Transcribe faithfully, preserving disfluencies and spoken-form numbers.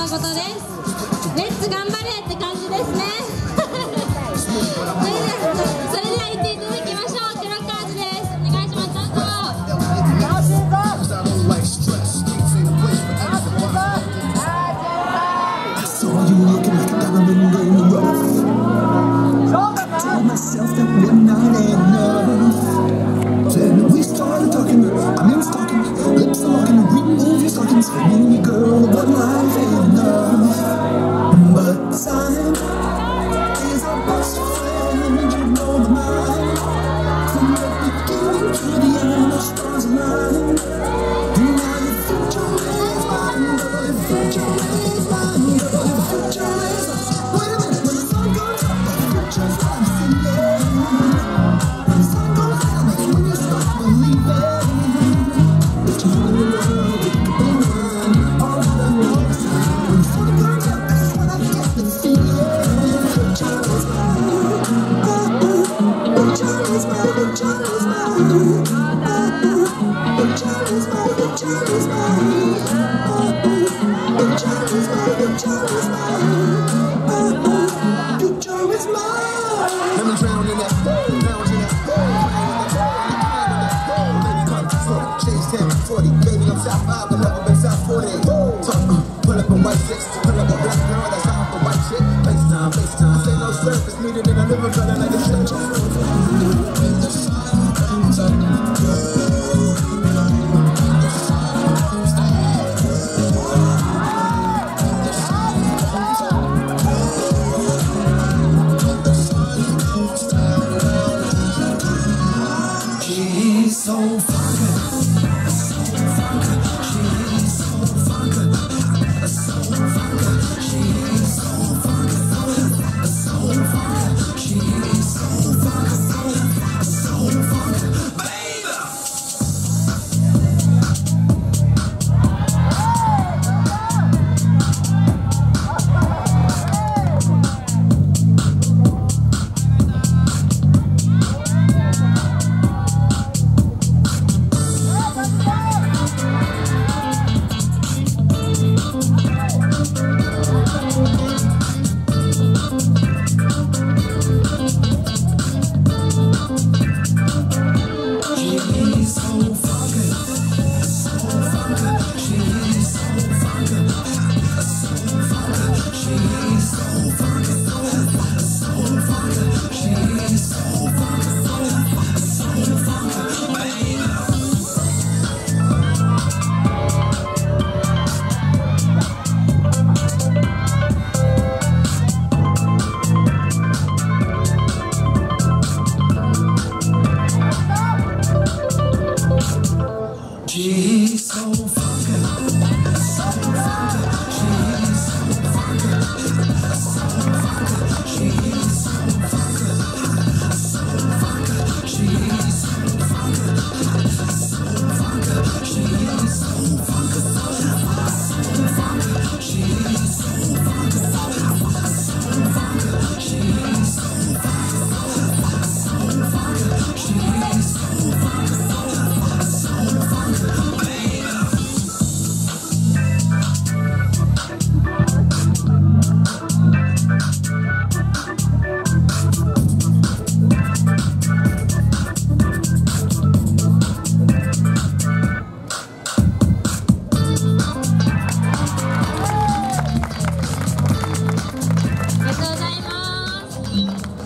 誠です。レッツ頑張れって感じですね。それでは言っていただきましょう。クラッカーズです。お願いします。どうぞ。 Myself that we're not enough. Then we started talking, I mean talking, lips are locking, remove your stockings, me girl, but life ain't enough. But time is our best friend, you know the mind. From the beginning to the end, the stars align. Now your future is mine, girl, your future is mine, girl, your future is mine. Wait a minute, when the sun goes up, the future's mine. Let me drown in that gold, drown in that gold, baby, come to Florida, chase ten forty, baby, I'm South five, but never been South forty. Talk, uh, pull up a white six, pull up a black girl, that's how I'm a white chick. FaceTime, FaceTime, say no service needed, and I never felt like a shit. So far.